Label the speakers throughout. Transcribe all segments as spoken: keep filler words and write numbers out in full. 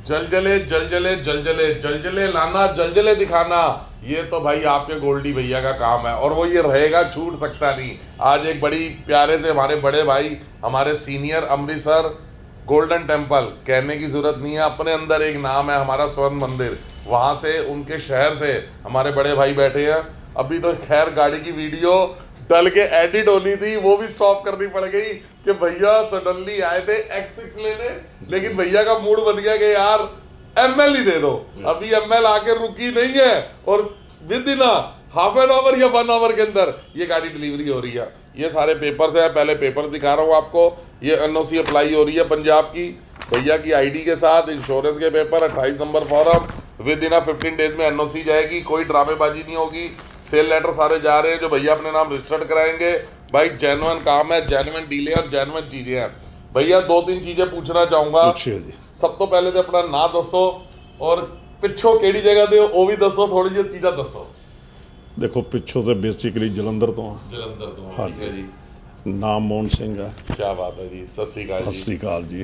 Speaker 1: जलजले जलजले जलजले जलजले लाना जलजले दिखाना, ये तो भाई आपके गोल्डी भैया का काम है और वो ये रहेगा, छूट सकता नहीं। आज एक बड़ी प्यारे से हमारे बड़े भाई, हमारे सीनियर, अमृतसर गोल्डन टेम्पल, कहने की जरूरत नहीं है, अपने अंदर एक नाम है हमारा स्वर्ण मंदिर, वहाँ से उनके शहर से हमारे बड़े भाई बैठे हैं। अभी तो खैर गाड़ी की वीडियो डल के एडिट होनी थी, वो भी स्टॉप करनी पड़ गई कि भैया सडनली आए थे एक्स सिक्स लेने, लेकिन भैया का मूड बन गया कि यार एमएल ही दे दो। अभी एमएल आके रुकी नहीं है और within half an hour या वन आवर के अंदर ये गाड़ी डिलीवरी हो रही है। ये सारे पेपर्स है, पहले पेपर दिखा रहा हूँ आपको। ये एनओसी अप्लाई हो रही है पंजाब की, भैया की आईडी के साथ, इंश्योरेंस के पेपर, अट्ठाईस number form, within fifteen days में एनओसी जाएगी, कोई ड्रामेबाजी नहीं होगी। सेल लेटर सारे जा रहे हैं जो भैया अपने नाम रजिस्टर्ड कराएंगे। भाई जेन्युइन काम है, जेन्युइन डीलें और जेन्युइन चीजें हैं। भैया दो तीन चीजें पूछना चाहूंगा। सब तो पहले तो अपना ना दसो और पिछो केड़ी जगह दे वो भी दसो, थोड़ी जी चीज़ा दसो।
Speaker 2: देखो पिछो तो बेसिकली जलंधर तो हाँ
Speaker 1: जलंधर तो
Speaker 2: हाँ
Speaker 1: ठीक है जी।
Speaker 2: नाम मोहन सिंह है।
Speaker 1: क्या बात है जी, सत श्री अकाल
Speaker 2: सत श्री अकाल जी।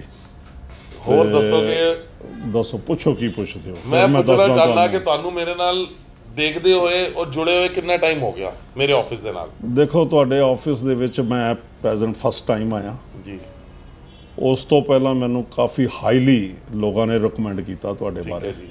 Speaker 1: होर दसोगे?
Speaker 2: दसो पुछो की पुछते हो।
Speaker 1: मैं पूछना चाहना कि ਤੁਹਾਨੂੰ ਮੇਰੇ ਨਾਲ ਦੇਖਦੇ ਹੋਏ और जुड़े हुए कितना टाइम हो गया मेरे ऑफिस ਦੇ ਨਾਲ?
Speaker 2: देखो ਤੁਹਾਡੇ ਆਫਿਸ ਦੇ ਵਿੱਚ ਮੈਂ ਪ੍ਰੈਜ਼ੈਂਟ ਫਸਟ ਟਾਈਮ ਆਇਆ
Speaker 1: ਜੀ।
Speaker 2: ਉਸ ਤੋਂ ਪਹਿਲਾਂ ਮੈਨੂੰ ਕਾਫੀ ਹਾਈਲੀ ਲੋਕਾਂ ਨੇ ਰეკਮੈਂਡ ਕੀਤਾ ਤੁਹਾਡੇ ਬਾਰੇ
Speaker 1: ਜੀ।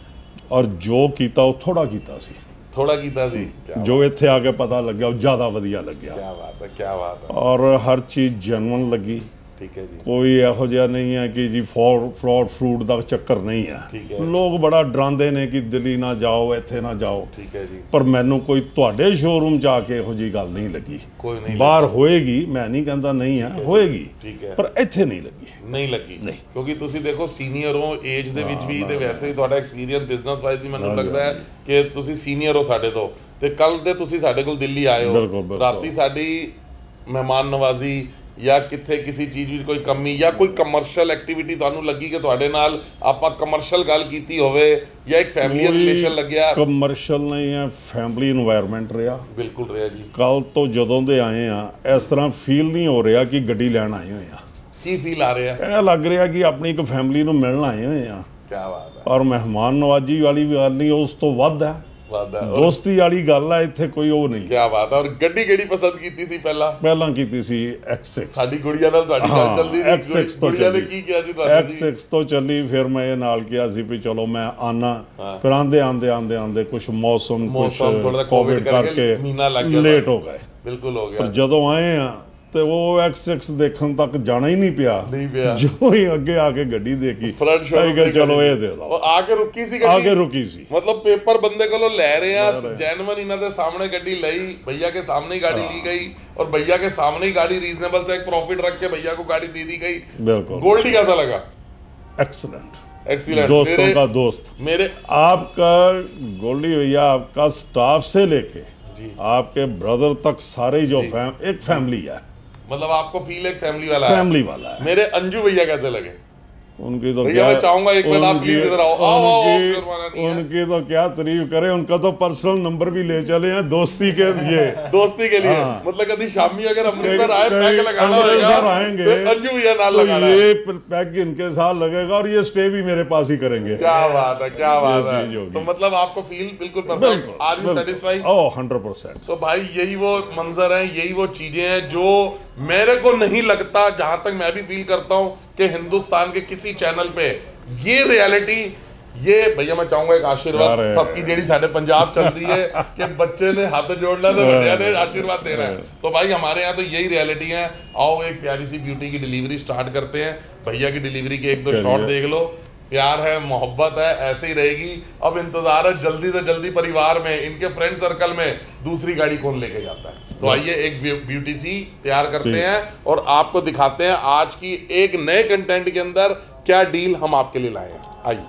Speaker 2: ਔਰ ਜੋ ਕੀਤਾ ਉਹ ਥੋੜਾ ਕੀਤਾ ਸੀ।
Speaker 1: ਥੋੜਾ ਕੀਤਾ ਸੀ।
Speaker 2: ਜੋ ਇੱਥੇ ਆ ਕੇ ਪਤਾ ਲੱਗਿਆ ਉਹ ਜ਼ਿਆਦਾ ਵਧੀਆ ਲੱਗਿਆ।
Speaker 1: ਕੀ ਬਾਤ ਹੈ, ਕੀ ਬਾਤ ਹੈ।
Speaker 2: ਔਰ ਹਰ ਚੀਜ਼ ਜੈਨੂਇਨ ਲੱਗੀ।
Speaker 1: ठीक है जी।
Speaker 2: कोई ਇਹੋ ਜਿਹਾ नहीं है कि जी फॉर फ्रॉड फ्रूट का चक्कर नहीं है।
Speaker 1: ठीक है।
Speaker 2: लोग बड़ा डराते ने कि दिल्ली ना जाओ, इत्थे ना जाओ।
Speaker 1: ठीक है जी।
Speaker 2: पर मैनू कोई तुहाडे शोरूम जाके ਇਹੋ जी गल नहीं लगी।
Speaker 1: कोई नहीं
Speaker 2: बाहर होएगी, मैं नहीं कहता नहीं है, होएगी।
Speaker 1: ठीक है।
Speaker 2: पर ਇੱਥੇ नहीं लगी।
Speaker 1: नहीं लगी नहीं। क्योंकि ਤੁਸੀਂ ਦੇਖੋ ਸੀਨੀਅਰ ਹੋ ਏਜ ਦੇ ਵਿੱਚ ਵੀ ਤੇ ਵੈਸੇ ਹੀ ਤੁਹਾਡਾ ਐਕਸਪੀਰੀਅੰਸ ਬਿਜ਼ਨਸ ਵਾਈਜ਼ ਵੀ ਮੈਨੂੰ ਲੱਗਦਾ ਹੈ ਕਿ ਤੁਸੀਂ ਸੀਨੀਅਰ ਹੋ ਸਾਡੇ ਤੋਂ, ਤੇ ਕੱਲ ਦੇ ਤੁਸੀਂ ਸਾਡੇ ਕੋਲ ਦਿੱਲੀ ਆਏ ਹੋ, ਰਾਤੀ ਸਾਡੀ ਮਹਿਮਾਨ ਨਵਾਜ਼ੀ या किथे किसी चीज़ में कोई कमी या कोई कमर्शियल एक्टिविटी तुहानू लगी कि तुहाडे नाल आपां कमर्शियल गल कीती होवे या एक फैमिली रिलेशन लग्या?
Speaker 2: कमर्शियल नहीं है, फैमिली इन्वायरमेंट रहा।
Speaker 1: बिल्कुल रहा जी।
Speaker 2: कल तो जदों दे आए हैं इस तरह फील नहीं हो रहा कि गड्डी लैन आए हुए हैं।
Speaker 1: की फील आ रहा है?
Speaker 2: यह लग रहा कि अपनी एक फैमिली नूं मिलण आए हुए हैं।
Speaker 1: क्या बात है।
Speaker 2: और मेहमान नवाजी वाली गल नहीं, उस तो वध है, दोस्ती वाली गल है, इत्थे कोई वो नहीं।
Speaker 1: क्या बात है। और गड्डी केड़ी पसंद कीती सी पहला?
Speaker 2: पहला कीती सी एक्स सिक्स।
Speaker 1: साडी गुड़िया नाल तुहाडी गल चलदी सी।
Speaker 2: एक्स सिक्स तो
Speaker 1: गुड़िया ने की किया सी तुहाडी?
Speaker 2: एक्स सिक्स तो चली, फिर मैं ये नाल किया सी भी चलो मैं आना, फिर आंदे आंदे आंदे आंदे कुछ मौसम कुछ कोविड करके लेट हो गए।
Speaker 1: बिल्कुल हो गया।
Speaker 2: पर जदों आए हैं ਤੇ ਉਹ ਐਕਸ ਸਿਕਸ ਦੇਖਣ ਤੱਕ ਜਾਣਾ ਹੀ ਨਹੀਂ ਪਿਆ।
Speaker 1: ਨਹੀਂ ਪਿਆ।
Speaker 2: ਜੋ ਹੀ ਅੱਗੇ ਆ ਕੇ ਗੱਡੀ ਦੇਖੀ
Speaker 1: ਫਰੰਟ ਸ਼ੋਰੂਮ
Speaker 2: ਤੇ ਚਲੋ ਇਹ ਦੇ ਦੋ।
Speaker 1: ਆ ਕੇ ਰੁਕੀ ਸੀ ਗੱਡੀ?
Speaker 2: ਆ ਕੇ ਰੁਕੀ ਸੀ।
Speaker 1: मतलब पेपर बंदे को ले रहे हैं, जेन्युइन इन्हों के सामने गाड़ी ली, भैया के सामने ही गाड़ी ली गई और भैया के सामने ही गाड़ी रीजनेबल से एक प्रॉफिट रख के भैया को गाड़ी दे दी गई।
Speaker 2: बिल्कुल।
Speaker 1: गोल्डी कैसा लगा?
Speaker 2: एक्सीलेंट।
Speaker 1: एक्सीलेंट।
Speaker 2: दोस्तों का दोस्त
Speaker 1: मेरे
Speaker 2: आपका गोल्डी भैया, आपका स्टाफ से लेके
Speaker 1: जी
Speaker 2: आपके ब्रदर तक सारे जो फैम, एक फैमिली है।
Speaker 1: मतलब आपको फील एक फैमिली वाला
Speaker 2: फैमिली है। वाला है।
Speaker 1: मेरे अंजू भैया कैसे लगे?
Speaker 2: उनकी तो
Speaker 1: भैया मैं चाहूंगा एक मिनट आप प्लीज इधर आओ। आओ आओ।
Speaker 2: उनकी तो क्या तारीफ करें, उनका तो पर्सनल नंबर भी ले चले हैं दोस्ती के लिए।
Speaker 1: दोस्ती के लिए मतलब कभी शामी अगर अमृतसर आए पैग लगाना
Speaker 2: अमृतसर आएंगे
Speaker 1: अंजू भैया नाल लगाना,
Speaker 2: ये पैग इनके साथ लगेगा और ये स्टे भी मेरे पास ही करेंगे।
Speaker 1: क्या बात है, क्या बात है। तो मतलब आपको फील बिल्कुल perfect. Are you satisfied?
Speaker 2: Oh hundred percent.
Speaker 1: तो भाई यही वो मंजर है, यही वो चीजें हैं जो मेरे को नहीं लगता, जहां तक मैं भी फील करता हूं कि हिंदुस्तान के किसी चैनल पे ये रियलिटी, ये भैया मैं चाहूंगा एक आशीर्वाद सबकी जेडी साडे पंजाब चल रही है कि बच्चे ने हाथ जोड़ना तो बड़िया ने आशीर्वाद देना है। तो भाई हमारे यहाँ तो यही रियलिटी है। आओ एक प्यारी सी ब्यूटी की डिलीवरी स्टार्ट करते हैं। भैया की डिलीवरी के एक दो शॉट देख लो। प्यार है, मोहब्बत है, ऐसे ही रहेगी। अब इंतजार है जल्दी से जल्दी परिवार में, इनके फ्रेंड सर्कल में दूसरी गाड़ी कौन लेके जाता है। तो आइए एक ब्यूटी सी तैयार करते हैं और आपको दिखाते हैं आज की एक नए कंटेंट के अंदर क्या डील हम आपके लिए लाए हैं। आइए।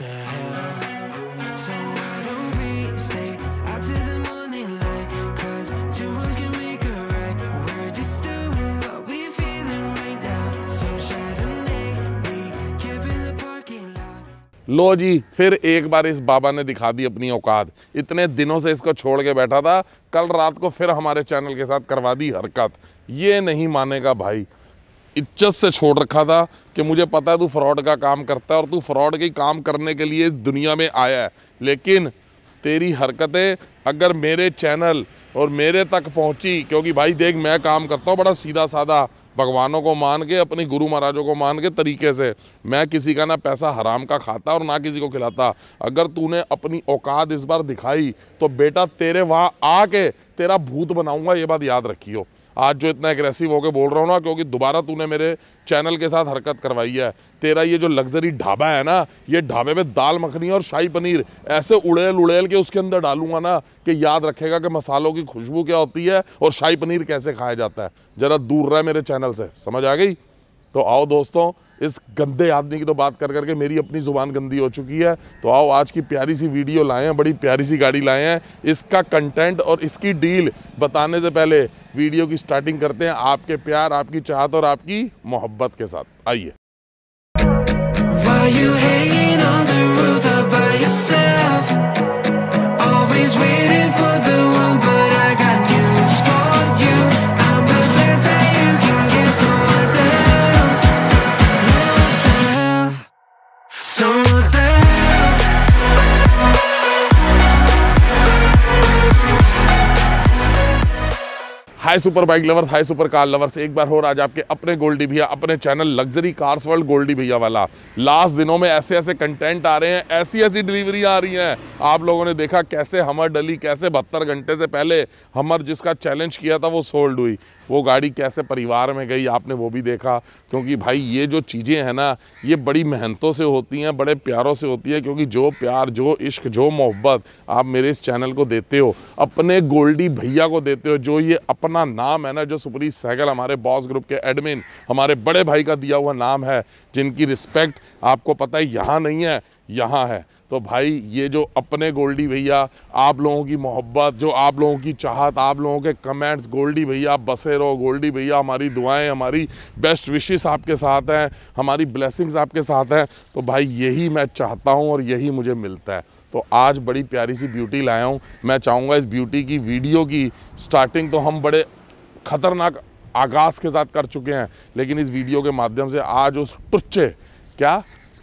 Speaker 3: So why don't we stay out to the morning light? Cause
Speaker 1: लो जी, फिर एक बार इस बाबा ने दिखा दी अपनी औकात। इतने दिनों से इसको छोड़ के बैठा था, कल रात को फिर हमारे चैनल के साथ करवा दी हरकत। ये नहीं मानेगा भाई, इज्जत से छोड़ रखा था कि मुझे पता है तू फ्रॉड का काम करता है और तू फ्रॉड के काम करने के लिए दुनिया में आया है, लेकिन तेरी हरकतें अगर मेरे चैनल और मेरे तक पहुंची, क्योंकि भाई देख मैं काम करता हूँ बड़ा सीधा साधा, भगवानों को मान के, अपनी गुरु महाराजों को मान के तरीके से। मैं किसी का ना पैसा हराम का खाता और ना किसी को खिलाता। अगर तूने अपनी औकात इस बार दिखाई तो बेटा तेरे वहाँ आके तेरा भूत बनाऊंगा, ये बात याद रखियो। आज जो इतना एग्रेसिव होकर बोल रहा हूँ ना, क्योंकि दोबारा तूने मेरे चैनल के साथ हरकत करवाई है। तेरा ये जो लग्जरी ढाबा है ना, ये ढाबे में दाल मखनी और शाही पनीर ऐसे उड़ेल उड़ेल के उसके अंदर डालूंगा ना कि याद रखेगा कि मसालों की खुशबू क्या होती है और शाही पनीर कैसे खाया जाता है। जरा दूर रहे मेरे चैनल से, समझ आ गई? तो आओ दोस्तों, इस गंदे आदमी की तो बात कर करके मेरी अपनी ज़ुबान गंदी हो चुकी है। तो आओ आज की प्यारी सी वीडियो लाए हैं, बड़ी प्यारी सी गाड़ी लाए हैं। इसका कंटेंट और इसकी डील बताने से पहले वीडियो की स्टार्टिंग करते हैं आपके प्यार, आपकी चाहत और आपकी मोहब्बत के साथ। आइए। Hi super bike lovers, hi super car lovers, एक बार और आज आपके अपने गोल्डी भैया, अपने channel luxury cars world Goldy भैया वाला। लास्ट दिनों में ऐसे ऐसे कंटेंट आ रहे हैं, ऐसी ऐसी डिलीवरी आ रही हैं। आप लोगों ने देखा कैसे हमर डली, कैसे बहत्तर घंटे से पहले हमर जिसका चैलेंज किया था वो सोल्ड हुई। वो गाड़ी कैसे परिवार में गई आपने वो भी देखा। क्योंकि भाई ये जो चीज़ें हैं ना, ये बड़ी मेहनतों से होती हैं, बड़े प्यारों से होती है। क्योंकि जो प्यार, जो इश्क, जो मोहब्बत आप मेरे इस चैनल को देते हो, अपने गोल्डी भैया को देते हो, जो ये अपना नाम है ना, जो सुपरी साइकिल हमारे बॉस ग्रुप के एडमिन हमारे बड़े भाई का दिया हुआ नाम है, जिनकी रिस्पेक्ट आपको पता है यहाँ नहीं है, यहाँ है। तो भाई ये जो अपने गोल्डी भैया, आप लोगों की मोहब्बत, जो आप लोगों की चाहत, आप लोगों के कमेंट्स, गोल्डी भैया आप बसे रहो, गोल्डी भैया हमारी दुआएं, हमारी बेस्ट विशेस आपके साथ हैं, हमारी ब्लेसिंग्स आपके साथ हैं। तो भाई यही मैं चाहता हूं और यही मुझे मिलता है। तो आज बड़ी प्यारी सी ब्यूटी लाया हूँ। मैं चाहूँगा इस ब्यूटी की वीडियो की स्टार्टिंग तो हम बड़े ख़तरनाक आगाज़ के साथ कर चुके हैं, लेकिन इस वीडियो के माध्यम से आज उस टुच्चे, क्या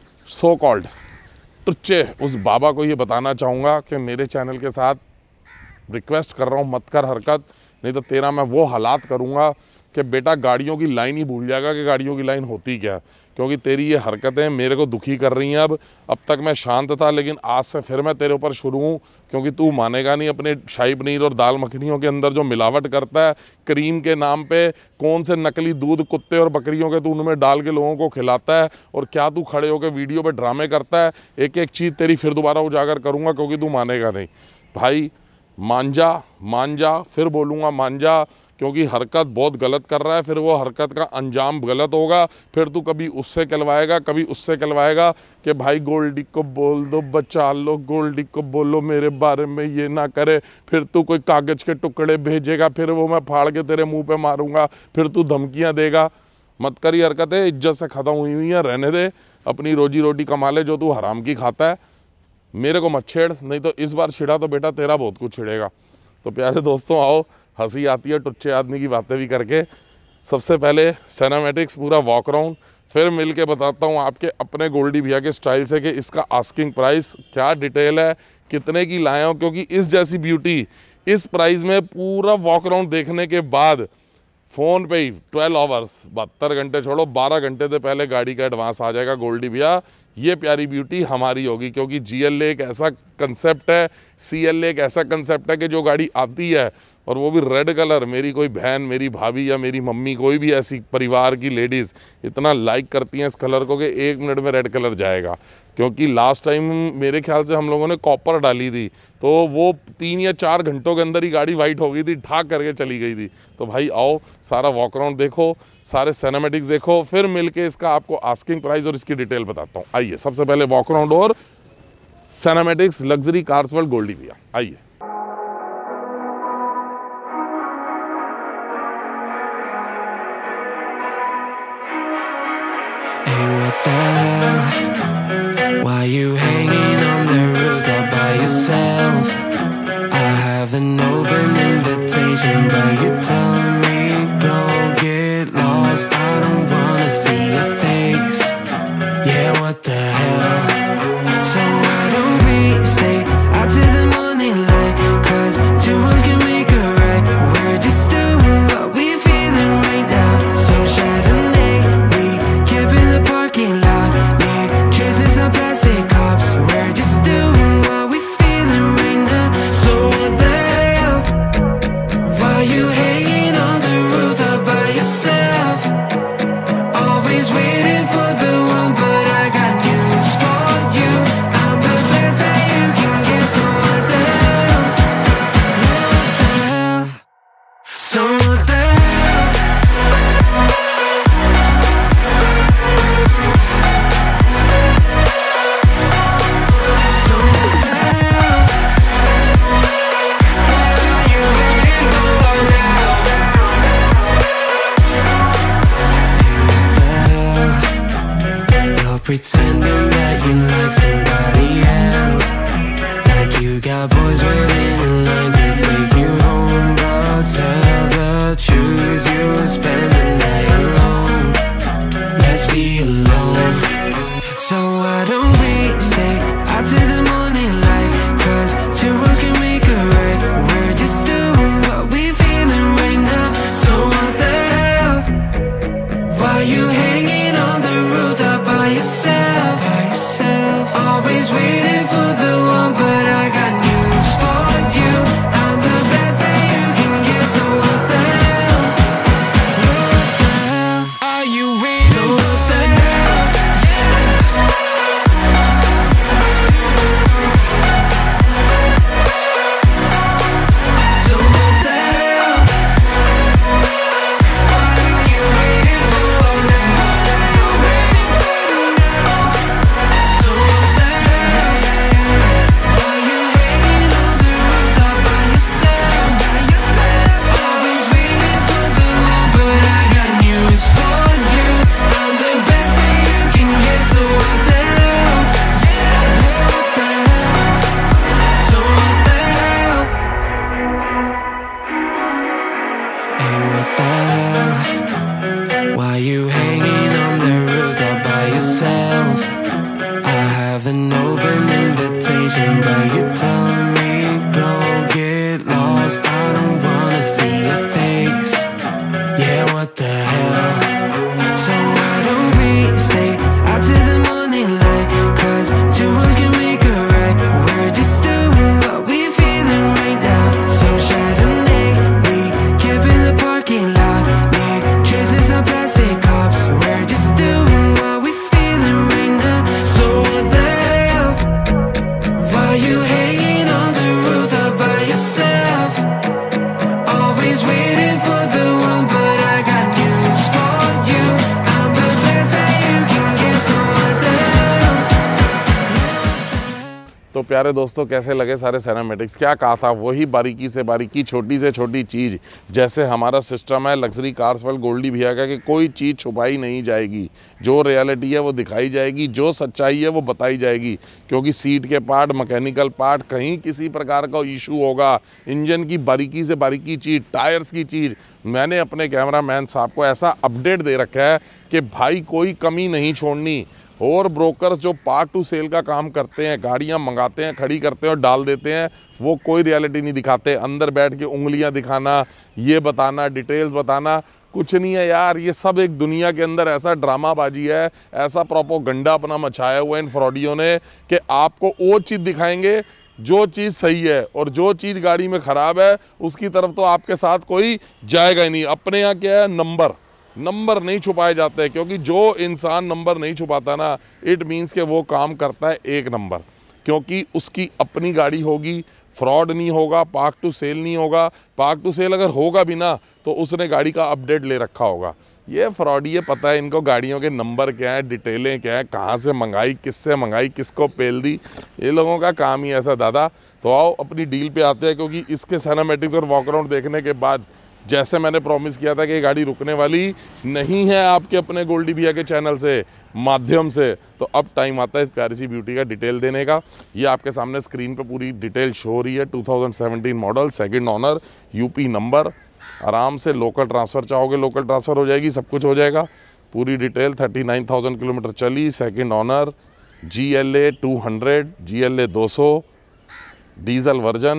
Speaker 1: सो कॉल्ड टुच्चे उस बाबा को ये बताना चाहूँगा कि मेरे चैनल के साथ रिक्वेस्ट कर रहा हूँ, मत कर हरकत, नहीं तो तेरा मैं वो हालात करूँगा कि बेटा गाड़ियों की लाइन ही भूल जाएगा कि गाड़ियों की लाइन होती क्या। क्योंकि तेरी ये हरकतें मेरे को दुखी कर रही हैं। अब अब तक मैं शांत था, लेकिन आज से फिर मैं तेरे ऊपर शुरू हूँ। क्योंकि तू मानेगा नहीं, अपने शाही पनीर और दाल मखनियों के अंदर जो मिलावट करता है क्रीम के नाम पे, कौन से नकली दूध कुत्ते और बकरियों के तू उनमें डाल के लोगों को खिलाता है, और क्या तू खड़े होकर वीडियो पे ड्रामे करता है। एक एक चीज़ तेरी फिर दोबारा उजागर करूँगा, क्योंकि तू मानेगा नहीं। भाई मान जा, मान जा, फिर बोलूँगा मान जा, क्योंकि हरकत बहुत गलत कर रहा है। फिर वो हरकत का अंजाम गलत होगा। फिर तू कभी उससे कहलवाएगा, कभी उससे कहलवाएगा कि भाई गोल्डी को बोल दो, बचा लो, गोल्डी को बोलो मेरे बारे में ये ना करे। फिर तू कोई कागज़ के टुकड़े भेजेगा, फिर वो मैं फाड़ के तेरे मुंह पे मारूंगा, फिर तू धमकियां देगा। मत करी हरकतें, इज्जत से ख़त्म हुई हुई हैं, रहने दे, अपनी रोजी रोटी कमा ले जो तू हराम की खाता है। मेरे को मत छेड़, नहीं तो इस बार छिड़ा तो बेटा तेरा बहुत कुछ छिड़ेगा। तो प्यारे दोस्तों आओ, हंसी आती है टुच्चे आदमी की बातें भी करके। सबसे पहले सिनेमैटिक्स पूरा वॉक राउंड, फिर मिल के बताता हूँ आपके अपने गोल्डी भैया के स्टाइल से कि इसका आस्किंग प्राइस क्या डिटेल है, कितने की लाए हो। क्योंकि इस जैसी ब्यूटी इस प्राइस में पूरा वॉक राउंड देखने के बाद फ़ोन पे ही ट्वेल्व आवर्स, बहत्तर घंटे छोड़ो, बारह घंटे से पहले गाड़ी का एडवांस आ जाएगा। गोल्डी भैया ये प्यारी ब्यूटी हमारी होगी। क्योंकि जी एल ए एक ऐसा कंसेप्ट है, सी एल ए एक ऐसा कंसेप्ट है कि जो गाड़ी आती है और वो भी रेड कलर, मेरी कोई बहन, मेरी भाभी या मेरी मम्मी, कोई भी ऐसी परिवार की लेडीज़ इतना लाइक करती हैं इस कलर को कि एक मिनट में रेड कलर जाएगा। क्योंकि लास्ट टाइम मेरे ख्याल से हम लोगों ने कॉपर डाली थी, तो वो तीन या चार घंटों के अंदर ही गाड़ी वाइट हो गई थी, ठाक करके चली गई थी। तो भाई आओ, सारा वॉक राउंड देखो, सारे सिनेमैटिक्स देखो, फिर मिलके इसका आपको आस्किंग प्राइस और इसकी डिटेल बताता हूँ। आइए, सबसे पहले वॉक राउंड और cinematics luxury cars world Goldy भैया, आइए।
Speaker 3: Why you open invitation, but you're telling me go get lost. I don't wanna see your face. Yeah, what the hell? So why don't we stay out to the morning light? Cause two wrongs can make a right. We're just doing what we're feeling right now. So Chardonnay, we camp in the parking lot. Leave traces of plastic cups. We're just doing what we're feeling right now. So what the hell? Why you hanging on the roof all by yourself? Always waiting for the one, but I got news for you. I'm the best that you can get, so what the hell? Yeah, what the hell? So what the hell? So what the hell? What are you waiting for now? You're pretending that you like somebody else, like you got boys waiting in line to take you home. But tell the truth, you spend the night alone. Let's be alone. So why don't we stay out to the morning light? Cause two wrongs can make a right. We're just doing what we're feeling right now. So what the hell? Why you hanging on the roof all by yourself? By yourself. Always waiting for the one, but I got news for you. I'm the best that you can get, so what the hell? Yeah, what the hell? Are you waiting? So what the hell? So what the hell? What are you waiting for now? What are you waiting for now? So what the hell? Why you hanging on the roof all by yourself? By yourself. Always waiting for the one, but I got news for you. I'm the best that you can get, so what the hell? Yeah, what the hell? So what the hell? Hey, what the hell? Why you hanging on the roof all by yourself? I have an open invitation, but you're telling me go get lost. I don't wanna see your face. Yeah, what the hell? So why don't we stay out to the morning light? Cause two wrongs can make a right. We're just doing what we're feeling right now. So Chardonnay, we camp in the parking lot. Leave traces of plastic cups. We're just doing what we're feeling right now. So what the hell? Why you hanging on the roof all by yourself? Always waiting for the one, but I got news for you. I'm the best that you can get, so what the hell?
Speaker 1: तो प्यारे दोस्तों, कैसे लगे सारे cinematics? क्या कहा था, वही बारीकी से बारीकी, छोटी से छोटी चीज़। जैसे हमारा सिस्टम है लग्जरी कार्स वाले गोल्डी भैया का कि कोई चीज़ छुपाई नहीं जाएगी, जो रियलिटी है वो दिखाई जाएगी, जो सच्चाई है वो बताई जाएगी। क्योंकि सीट के पार्ट, मैकेनिकल पार्ट, कहीं किसी प्रकार का इशू होगा, इंजन की बारीकी से बारीकी चीज़, टायर्स की चीज़, मैंने अपने कैमरामैन साहब को ऐसा अपडेट दे रखा है कि भाई कोई कमी नहीं छोड़नी। और ब्रोकर्स जो पार्ट टू सेल का काम करते हैं, गाड़ियां मंगाते हैं, खड़ी करते हैं और डाल देते हैं, वो कोई रियलिटी नहीं दिखाते। अंदर बैठ के उंगलियां दिखाना, ये बताना, डिटेल्स बताना, कुछ नहीं है यार। ये सब एक दुनिया के अंदर ऐसा ड्रामाबाजी है, ऐसा प्रोपोगंडा अपना मचाया हुआ है इन फ्रॉडियों ने कि आपको वो चीज़ दिखाएंगे जो चीज़ सही है, और जो चीज़ गाड़ी में ख़राब है उसकी तरफ तो आपके साथ कोई जाएगा ही नहीं। अपने यहाँ क्या है, नंबर नंबर नहीं छुपाए जाते हैं, क्योंकि जो इंसान नंबर नहीं छुपाता ना, इट मीन्स कि वो काम करता है एक नंबर, क्योंकि उसकी अपनी गाड़ी होगी, फ्रॉड नहीं होगा, पार्क टू सेल नहीं होगा। पार्क टू सेल अगर होगा भी ना तो उसने गाड़ी का अपडेट ले रखा होगा। ये फ्रॉड, ये पता है इनको गाड़ियों के नंबर क्या है, डिटेलें क्या है, कहाँ से मंगाई, किससे मंगाई, किसको पेल दी, ये लोगों का काम ही ऐसा दादा। तो आओ अपनी डील पे आते हैं, क्योंकि इसके सिनेमैटिक्स और वॉकअराउंड देखने के बाद जैसे मैंने प्रॉमिस किया था कि ये गाड़ी रुकने वाली नहीं है आपके अपने गोल्डी भैया के चैनल से माध्यम से, तो अब टाइम आता है इस प्यारी सी ब्यूटी का डिटेल देने का। ये आपके सामने स्क्रीन पे पूरी डिटेल शो हो रही है। Two thousand seventeen model, second owner, UP number. आराम से लोकल ट्रांसफ़र चाहोगे लोकल ट्रांसफ़र हो जाएगी, सब कुछ हो जाएगा। पूरी detail thirty nine thousand kilometre चली, second owner, G L A two hundred, G L A दो सौ, डीजल वर्जन,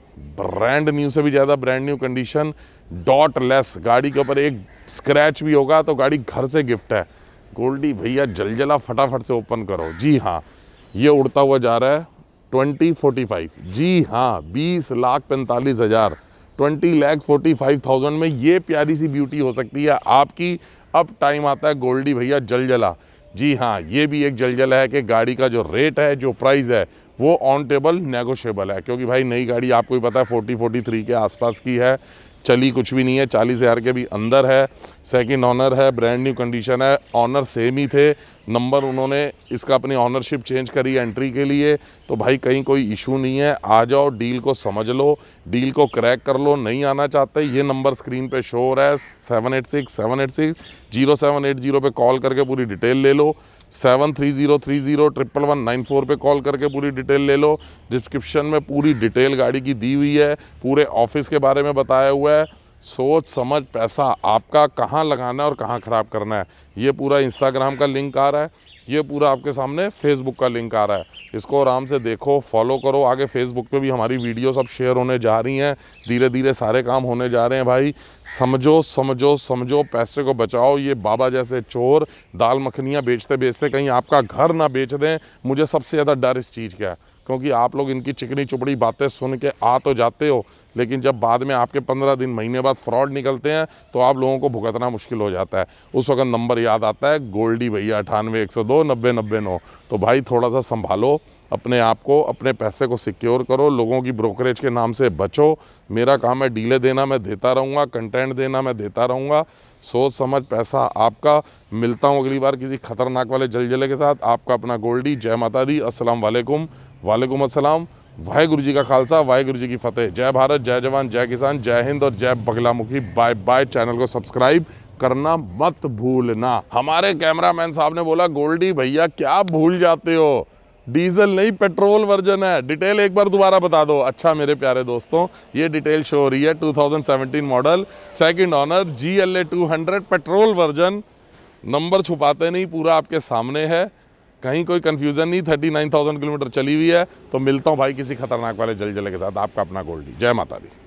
Speaker 1: ब्रांड न्यू से भी ज़्यादा brand new condition, dot less. गाड़ी के ऊपर एक स्क्रैच भी होगा तो गाड़ी घर से गिफ्ट है। गोल्डी भैया जलजला फटाफट से ओपन करो। जी हाँ, ये उड़ता हुआ जा रहा है ट्वेंटी फोर्टी फाइव। जी हाँ, बीस लाख पैंतालीस हज़ार, twenty lakh forty five thousand में ये प्यारी सी ब्यूटी हो सकती है आपकी। अब टाइम आता है गोल्डी भैया जलजला। जी हाँ, ये भी एक जलजला है कि गाड़ी का जो रेट है, जो प्राइस है, वो ऑन टेबल नेगोशिएबल है, क्योंकि भाई नई गाड़ी आपको ही पता है फोर्टी फोर्टी थ्री के आसपास की है, चली कुछ भी नहीं है, चालीस हज़ार के भी अंदर है, सेकंड ऑनर है, ब्रांड न्यू कंडीशन है, ऑनर सेम ही थे, नंबर उन्होंने इसका अपनी ऑनरशिप चेंज करी एंट्री के लिए, तो भाई कहीं कोई इशू नहीं है। आ जाओ, डील को समझ लो, डील को क्रैक कर लो। नहीं आना चाहते, ये नंबर स्क्रीन पे शो हो रहा है, seven eight six seven eight six zero seven eight zero पे कॉल करके पूरी डिटेल ले लो। Seven three zero three zero triple one nine four पे कॉल करके पूरी डिटेल ले लो। डिस्क्रिप्शन में पूरी डिटेल गाड़ी की दी हुई है, पूरे ऑफिस के बारे में बताया हुआ है। सोच समझ पैसा आपका कहाँ लगाना है और कहाँ ख़राब करना है, ये पूरा इंस्टाग्राम का लिंक आ रहा है, ये पूरा आपके सामने फेसबुक का लिंक आ रहा है। इसको आराम से देखो, फॉलो करो। आगे फेसबुक पे भी हमारी वीडियो सब शेयर होने जा रही हैं, धीरे धीरे सारे काम होने जा रहे हैं। भाई समझो समझो समझो, पैसे को बचाओ। ये बाबा जैसे चोर दाल मखनियाँ बेचते बेचते कहीं आपका घर ना बेच दें, मुझे सबसे ज़्यादा डर इस चीज़ का है, क्योंकि आप लोग इनकी चिकनी चुपड़ी बातें सुन के आ तो जाते हो, लेकिन जब बाद में आपके पंद्रह दिन महीने बाद फ्रॉड निकलते हैं तो आप लोगों को भुगतना मुश्किल हो जाता है। उस वक्त नंबर याद आता है गोल्डी भैया अठानवे एक सौ दो नब्बे नब्बे नौ। तो भाई थोड़ा सा संभालो अपने आप को, अपने पैसे को सिक्योर करो, लोगों की ब्रोकरेज के नाम से बचो। मेरा काम है डीले देना, मैं देता रहूँगा, कंटेंट देना मैं देता रहूँगा। सोच समझ पैसा आपका। मिलता हूँ अगली बार किसी खतरनाक वाले जलजले के साथ। आपका अपना गोल्डी। जय माता दी, अस्सलाम वालेकुम। वालेकुम अस्सलाम। वाहेगुरु जी का खालसा, वाहेगुरु जी की फतेह। जय भारत, जय जवान, जय किसान, जय हिंद और जय बगलामुखी। Bye bye. चैनल को सब्सक्राइब करना मत भूलना। हमारे कैमरामैन साहब ने बोला गोल्डी भैया क्या भूल जाते हो, डीजल नहीं पेट्रोल वर्जन है। डिटेल एक बार दोबारा बता दो। अच्छा मेरे प्यारे दोस्तों, ये डिटेल शो हो रही है two thousand seventeen model, second owner, G L A two hundred petrol version. Number छुपाते नहीं, पूरा आपके सामने है, कहीं कोई कंफ्यूजन नहीं। थर्टी नाइन थाउजेंड किलोमीटर चली हुई है। तो मिलता हूँ भाई किसी खतरनाक वाले जलजले के साथ। आपका अपना गोल्डी। जय माता दी।